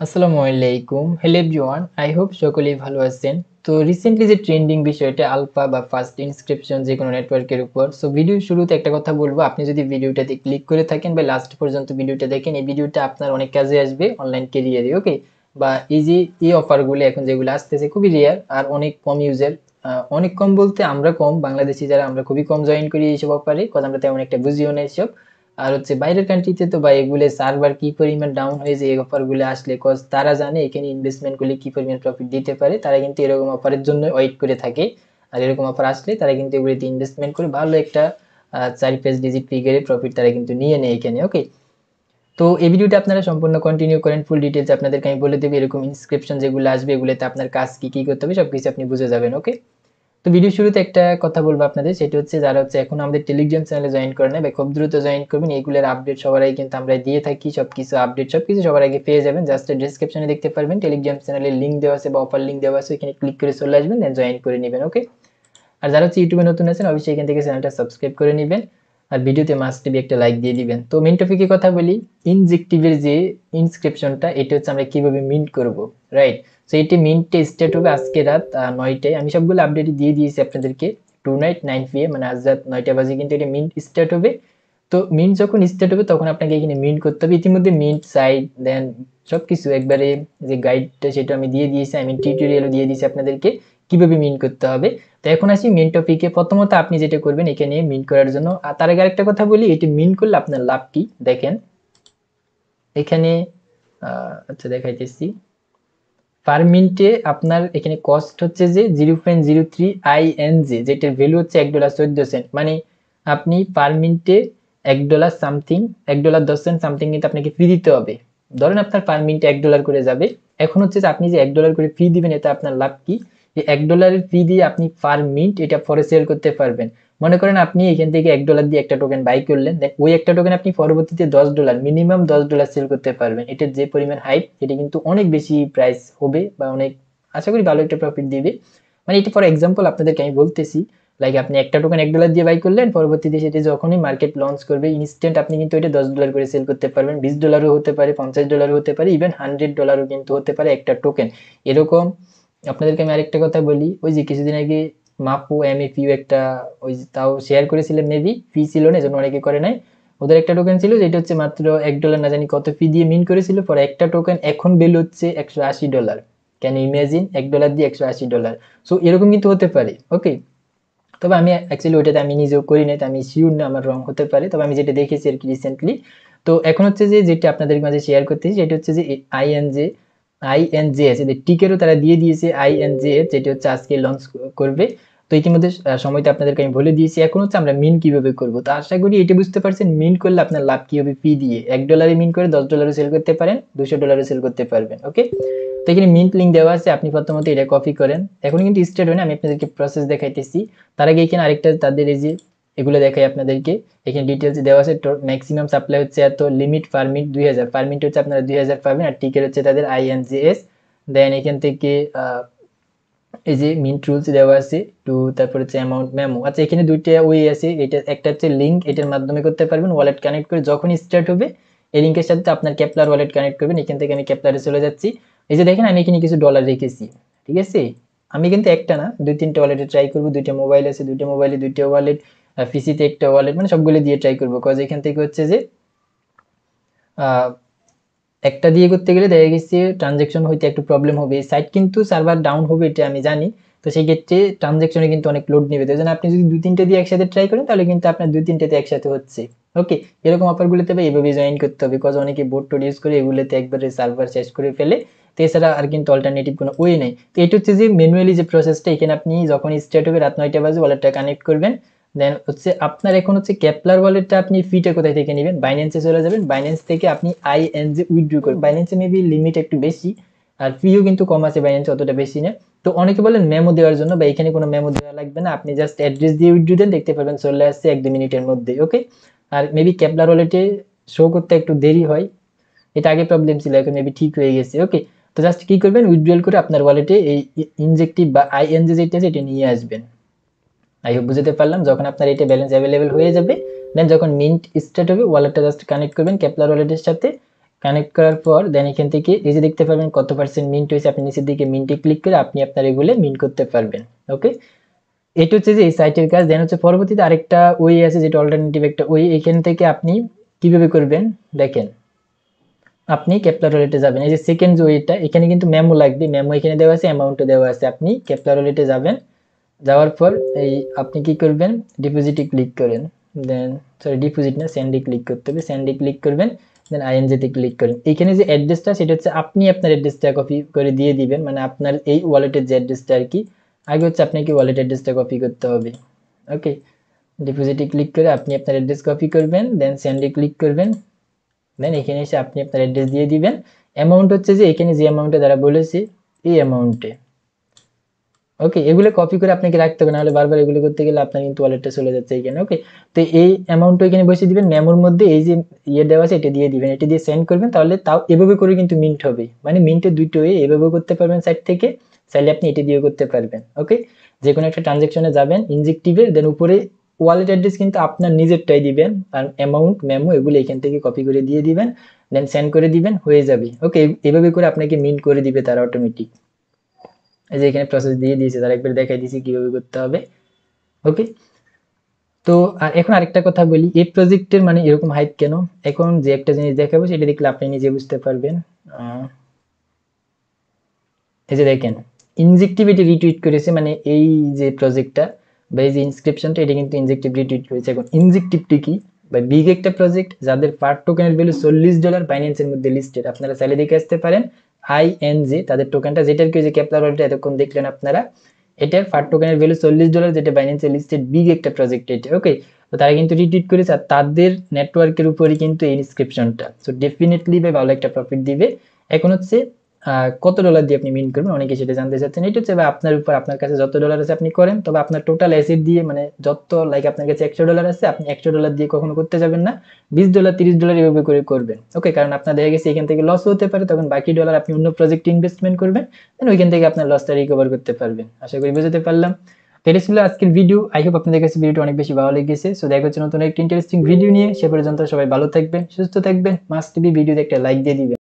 আসসালামু আলাইকুম, hello everyone, I hope সকলেই ভালো আছেন। তো রিসেন্টলি যে ট্রেন্ডিং বিষয়টা আলফা বা ফার্স্ট ইনস্ক্রিপশন যে কোনো নেটওয়ার্কের উপর। সো ভিডিওর শুরুতে একটা কথা বলবো, আপনি যদি ভিডিওটাতে ক্লিক করে থাকেন বা লাস্ট পর্যন্ত ভিডিওটা দেখেন, এই ভিডিওটা আপনার অনেক কাজে আসবে অনলাইন ক্যারিয়ারে। ওকে, বা এই যে এই অফারগুলো এখন যেগুলো আসতেছে খুবই রেয়ার আর অনেক কম ইউজার। অনেক কম বলতে আমরা কম, বাংলাদেশি যারা আমরা খুবই কম জয়েন করি এইসব অফারে, কারণ আমরা তেমন একটা বুঝিও না এইসব। আর হচ্ছে বাইরের কান্ট্রিতে তো বা এগুলো সার্ভার কি পরিমাণ ডাউন হয়ে যায় এই অফার গুলো আসলে, কজ তারা জানে এখানে ইনভেস্টমেন্ট করলে কি পরিমাণ প্রফিট দিতে পারে, তারা কিন্তু এরকম অফারের জন্য ওয়েট করে থাকে। আর এরকম অফার আসলে তারা কিন্তু এগুলিতে ইনভেস্টমেন্ট করে ভালো একটা 4-5 ডিজিট ফিগারে প্রফিট তারা কিন্তু নিয়ে নেয় এখানে। ওকে, তো এই ভিডিওটা আপনারা সম্পূর্ণ কন্টিনিউ করেন, ফুল ডিটেলস আপনাদেরকে আমি বলে দেবো এরকম ইনস্ক্রিপশন যেগুলো আসবে এগুলোতে আপনার কাজ কি কি করতে হবে সবকিছু আপনি বুঝে যাবেন। ওকে, তো ভিডিও শুরুতে একটা কথা বলবো আপনাদের, সেটা হচ্ছে যারা হচ্ছে এখন আমাদের টেলিগ্রাম চ্যানেলে জয়েন করে না বা খুব দ্রুত জয়েন করবেন, এইগুলোর আপডেট সবার আগে কিন্তু আমরা দিয়ে থাকি, সবকিছু আপডেট সবকিছু সবার আগে পেয়ে যাবেন। জাস্ট ডেসক্রিপশনে দেখতে পারবেন টেলিগ্রাম চ্যানেলের লিঙ্ক দেওয়া আছে বা অফার লিঙ্ক দেওয়া আছে, এখানে ক্লিক করে চলে আসবেন, দেন জয়েন করে নেবেন। ওকে, আর যারা হচ্ছে ইউটিউবে নতুন আছেন অবশ্যই এখান থেকে চ্যানেলটা সাবস্ক্রাইব করে নেবেন, আর ভিডিওতে মাস্ট বি একটা লাইক দিয়ে দিবেন। তো মেন টপিকে কথা বলি, ইনজেক্টিভের যে ইনস্ক্রিপশনটা এটা হচ্ছে আমরা কিভাবে মিন্ট করব, রাইট? সো এটি মিন্টে স্টার্ট হবে আজকে রাত 9টায়। আমি সবগুলো আপডেট দিয়ে দিয়েছি আপনাদেরকে, টু নাইট 9 PM, মানে আজ রাত 9টা বাজে কিন্তু এটা মিন্ট স্টার্ট হবে। তো মিন্ট যখন স্টার্ট হবে তখন আপনাকে এখানে মিন্ট করতে হবে। ইতিমধ্যে মিন্ট সাইট দেন সবকিছু একবারে যে গাইডটা সেটা আমি দিয়ে দিয়েছি, আমি টিউটোরিয়ালও দিয়ে দিয়েছি আপনাদেরকে কিভাবে মিন্ট করতে হবে। তো এখন আসি মেন টপিকে। প্রথমত আপনি যেটা করবেন এখানে মিন্ট করার জন্য, আর তার আগে আরেকটা কথা বলি, এটি মিন্ট করলে আপনার লাভ কি দেখেন এখানে। আচ্ছা দেখাইতেছি, পার মিনিটে আপনার এখানে কস্ট হচ্ছে যে 0.03 INJ, যেটার ভ্যালু হচ্ছে $1.14, মানে আপনি পার মিনিটে $1 সামথিং, $1.10 সামথিং কিন্তু আপনাকে ফি দিতে হবে। ধরেন আপনার পার মিনিটে $1 করে যাবে। এখন হচ্ছে যে আপনি যে $1 করে ফি দিবেন এতে আপনার লাভ কি, এই $1 ফি দিয়ে আপনি পার মিনিট এটা পরে সেল করতে পারবেন। মনে করেন আপনি এখান থেকে $1 দিয়ে একটা টোকেন বাই করলেন, ওই একটা টোকেন আপনি পরবর্তীতে $10, মিনিমাম $10 সেল করতে পারবেন। এটার যে পরিমাণ হাইপ, এটা কিন্তু অনেক বেশি প্রাইস হবে বা অনেক আশা করি ভালো একটা প্রফিট দিবে। মানে এটা ফর এক্সাম্পল আপনাদেরকে আমি বলতেছি, লাইক আপনি একটা টোকেন $1 দিয়ে বাই করলেন, পরবর্তীতে সেটা যখনই মার্কেট লঞ্চ করবে ইনস্ট্যান্ট আপনি কিন্তু এটা $10 করে সেল করতে পারবেন। $20 হতে পারে, $50 হতে পারে, ইভেন $100 কিন্তু হতে পারে একটা টোকেন এরকম। আপনাদেরকে আমি আরেকটা কথা বলি, ওই যে কিছুদিন আগে মাপু এমএফইউ একটা, ওই তাও শেয়ার করেছিলেন, মেবি ফি ছিল না এজন্য অনেকে করে নাই। ওদের একটা টোকেন ছিল যেটা হচ্ছে মাত্র $1 না জানি কত ফি দিয়ে মিন করেছিল, পরে একটা টোকেন এখন ভ্যালু হচ্ছে $180। ক্যান ইমাজিন, $1 দিয়ে $180। সো এরকম কিন্তু হতে পারে। ওকে, তবে আমি অ্যাকচুয়ালি ওইটাতে আমি নিজেও করি নাই, তো আমি শিওর না, আমার রং হতে পারে, তবে আমি যেটা দেখেছি আর কি রিসেন্টলি। তো এখন হচ্ছে যে যেটা আপনাদের মাঝে শেয়ার করতেছি সেটা হচ্ছে যে INJS, এদের টিকেরও তারা দিয়ে দিয়েছে INJS, যেটা হচ্ছে আজকে লঞ্চ করবে। তো ইতিমধ্যে সময়টা আপনাদেরকে আমি বলে দিয়েছি। এখন হচ্ছে আমরা মিন কিভাবে করব, তো আশা করি এটা বুঝতে পারছেন মিন করলে আপনার লাভ কি হবে। ফি দিয়ে $1 মিন করে $10 সেল করতে পারেন, $200 সেল করতে পারবেন। ওকে, তো এখানে মিন্ট লিঙ্ক দেওয়া আছে, আপনি প্রথমত এটা কপি করেন। এখন কিন্তু স্টার্ট হয় না, আমি আপনাদেরকে প্রসেস দেখাইতেছি। তার আগে এখানে আরেকটা তাদের এই যে এগুলো দেখাই আপনাদেরকে, এখানে ডিটেলস দেওয়া আছে। ম্যাক্সিমাম সাপ্লাই হচ্ছে এত, limit per minute 2000, per minute হচ্ছে আপনারা 2000 পাবেন, আর টিকেট হচ্ছে তাদের INJS। দেন এখান থেকে এই যে মিন্ট রুলস দেওয়া আছে টু, তারপর হচ্ছে অ্যামাউন্ট মেমো। আচ্ছা এখানে দুইটা ওয়ে আছে, এটা একটা হচ্ছে লিঙ্ক, এটার মাধ্যমে করতে পারবেন ওয়ালেট কানেক্ট করে, যখন স্টার্ট হবে এই লিঙ্কের সাথে আপনার ক্যাপলার ওয়ালেট কানেক্ট করবেন। এখান থেকে আমি ক্যাপলারে চলে যাচ্ছি। এই যে দেখেন আমি এখানে কিছু ডলার রেখেছি, ঠিক আছে? আমি কিন্তু একটা না 2-3টা ওয়ালেটে ট্রাই করবো, দুইটা মোবাইল আছে, দুইটা মোবাইলে দুইটা ওয়ালেট, পিসিতে একটা ওয়ালেট, মানে সবগুলো দিয়ে ট্রাই করবো, কজ এখান থেকে হচ্ছে যে আহ একটা দিয়ে করতে গেলে দেখা গেছে ট্রানজেকশন হইতে একটু প্রবলেম হবে, সাইট কিন্তু সার্ভার ডাউন হবে এটা আমি জানি। তো সেই ক্ষেত্রে ট্রানজেকশনে কিন্তু অনেক লোড নেবে, তাই জন্য আপনি যদি 2-3টে দিয়ে একসাথে ট্রাই করেন তাহলে কিন্তু আপনার 2-3টেতে একসাথে হচ্ছে। ওকে, এরকম অফারগুলোতে এইভাবে জয়েন করতে হবে, বিকজ অনেকে বোট টোড ইউজ করে এগুলোতে একবারে সার্ভার শেষ করে ফেলে। তো এছাড়া আর কিন্তু অল্টারনেটিভ কোনো ওয়ে নেই। তো এটা হচ্ছে যে ম্যানুয়ালি যে প্রসেসটা, এখানে আপনি যখন স্টার্ট হবে রাত 9টা বাজে ওয়ালেটটা কানেক্ট করবেন। দেন হচ্ছে আপনার এখন হচ্ছে ক্যাপলার ওয়ালেটটা আপনি ফিটা কোথায় থেকে নেবেন, বাইন্যান্সে চলে যাবেন, বাইন্যান্স থেকে আপনি INJ উইথড্র করবেন। বাইন্যান্সে মেবি লিমিট একটু বেশি, আর ফিও কিন্তু কম আছে বাইন্যান্সে, অতটা বেশি না। তো অনেকে বলেন মেমো দেওয়ার জন্য, বা এখানে কোনো মেমো দেওয়া লাগবে না, আপনি জাস্ট অ্যাড্রেস দিয়ে উইথড্র দেন, দেখতে পারবেন চলে আসছে 1-2 মিনিটের মধ্যে। ওকে, আর মেবি ক্যাপলার ওয়ালেটে শো করতে একটু দেরি হয়, এটা আগে প্রবলেম ছিল, এখন মেবি ঠিক হয়ে গেছে। ওকে, তো জাস্ট কি করবেন, উইথড্রল করে আপনার ওয়ালেটে এই ইনজেক্টিভ বা INJ যেটা আছে এটা নিয়ে আসবেন। আই হোপ বুঝতে পারলাম। যখন আপনার এটা ব্যালেন্স অ্যাভেলেবেল হয়ে যাবে, দেন যখন মিন্ট স্টার্ট হবে ওয়ালেটটা জাস্ট কানেক্ট করবেন ক্যাপলার ওয়ালেটের সাথে, কানেক্ট করার পর দেন এখান থেকে এই যে দেখতে পারবেন কত পার্সেন্ট মিন্ট হয়েছে, আপনি নিচের দিকে মিন্টে ক্লিক করে আপনি আপনার এগুলো মিন্ট করতে পারবেন। ওকে, এটা হচ্ছে যে এই সাইটের কাজ। দেন হচ্ছে পরবর্তীতে আরেকটা ওয়ে আছে যেটা অল্টারনেটিভ একটা ওয়ে, এখান থেকে আপনি কিভাবে করবেন দেখেন। আপনি কেপলার ওয়ালেটে যাবেন, এই যে সেকেন্ড ওয়েটা, এখানে কিন্তু মেমো লাগবে, মেমো এখানে দেওয়া আছে, অ্যামাউন্টও দেওয়া আছে। আপনি কেপলার ওয়ালেটে যাবেন, যাওয়ার পর এই আপনি কি করবেন, ডিপোজিটে ক্লিক করেন, দেন সরি ডিপোজিট না, সেন্ডে ক্লিক করতে হবে, সেন্ডে ক্লিক করবেন, দেন আইএনজেতে ক্লিক করেন। এখানে যে অ্যাড্রেসটা সেটা হচ্ছে আপনি আপনার অ্যাড্রেসটা কপি করে দিয়ে দিবেন, মানে আপনার এই ওয়ালেটের যে অ্যাড্রেসটা আর কি, আগে হচ্ছে আপনাকে ওয়ালেট অ্যাড্রেসটা কপি করতে হবে। ওকে, ডিপোজিটে ক্লিক করে আপনি আপনার অ্যাড্রেস কপি করবেন, দেন সেন্ডে ক্লিক করবেন, দেন এখানে এসে আপনি আপনার অ্যাড্রেস দিয়ে দিবেন। অ্যামাউন্ট হচ্ছে যে এখানে যে অ্যামাউন্টে দ্বারা বলেছি এই অ্যামাউন্টে। ওকে, এগুলো কপি করে আপনাকে রাখতে হবে, নাহলে বারবার এগুলো করতে গেলে আপনার কিন্তু ওয়ালেটটা চলে যাচ্ছে এখানে। ওকে, তো এই অ্যামাউন্টটা এখানে বসিয়ে দিবেন, মেমোর মধ্যে এই যে ইয়ে দেওয়া আছে এটা দিয়ে দিবেন, এটা দিয়ে সেন্ড করবেন, তাহলে তাও এভাবে করে কিন্তু মিন্ট হবে। মানে মিন্টের দুটো ওয়ে, এভাবেও করতে পারবেন সাইড থেকে, চাইলে আপনি এটা দিয়েও করতে পারবেন। ওকে, যে কোনো একটা ট্রানজাকশনে যাবেন ইনজেক্টিভের, দেন উপরে ওয়ালেট অ্যাড্রেস কিন্তু আপনার নিজেরটাই দিবেন, আর অ্যামাউন্ট মেমো এগুলো এখান থেকে কপি করে দিয়ে দিবেন, দেন সেন্ড করে দিবেন, হয়ে যাবে। ওকে, এভাবে করে আপনাকে মিন্ট করে দিবে তারা অটোমেটিক। এই যে এখানে প্রসেস দিয়ে দিয়েছে, তারা একবার দেখাই দিয়েছে কিভাবে করতে হবে। ওকে, তো আর এখন আরেকটা কথা বলি, এই প্রজেক্টের মানে এরকম হাইপ কেন। এখন যে একটা জিনিস দেখাবো সেটা দেখলে আপনি নিজে বুঝতে পারবেন। এই যে দেখেন, ইনজেক্টিভিটি রিটুইট করেছে, মানে এই যে প্রজেক্টটা বা এই যে ইনস্ক্রিপশনটা, এটা কিন্তু ইনজেক্টিভ রিটুইট হয়েছে। এখন ইনজেক্টিভটি কি, বা বিগ একটা প্রজেক্ট যাদের পার টোকেনের ভ্যালু $40 বাইন্যান্সের মধ্যে লিস্টেড, আপনারা চাইলে দেখে আসতে পারেন। আইএনজে তাদের টোকেনটা, যেটার কি যে কেপলার ওয়ালেটে এতক্ষণ দেখলেন আপনারা, এটার পার টোকেনের ভ্যালু $40, যেটা বাইন্যান্সে লিস্টেড বিগ একটা প্রজেক্ট এটা। ওকে, তো তারা কিন্তু রিটুইট করেছে, আর তাদের নেটওয়ার্কের উপরই কিন্তু এই ইনস্ক্রিপশনটা, সো ডেফিনেটলি ভালো একটা প্রফিট দিবে। এখন হচ্ছে কত ডলার দিয়ে আপনি মিন্ট করবেন, অনেকে সেটা জানতে চাচ্ছেন। এটা হচ্ছে আপনার উপর, আপনার কাছে যত ডলার আছে আপনি করেন, তবে আপনার টোটাল অ্যাসেট দিয়ে, মানে যত লাইক আপনার কাছে $100 আছে, আপনি $100 দিয়ে কখনো করতে যাবেন না, $20 $30 এভাবে করে করবেন। ওকে, কারণ আপনার দেখা গেছে এখান থেকে লস হতে পারে, তখন বাকি ডলার আপনি অন্য প্রজেক্টে ইনভেস্টমেন্ট করবেন, দেন ওইখান থেকে আপনার লসটা রিকভার করতে পারবেন। আশা করি বুঝতে পারলাম। তো এটা ছিল আজকের ভিডিও, আই হোপ আপনাদের কাছে ভিডিওটা অনেক বেশি ভালো লেগেছে। সো দেখা হচ্ছে নতুন একটা ইন্টারেস্টিং ভিডিও নিয়ে, সে পর্যন্ত সবাই ভালো থাকবেন, সুস্থ থাকবেন, মাস্ট বি ভিডিওতে একটা লাইক দিয়ে দিবেন।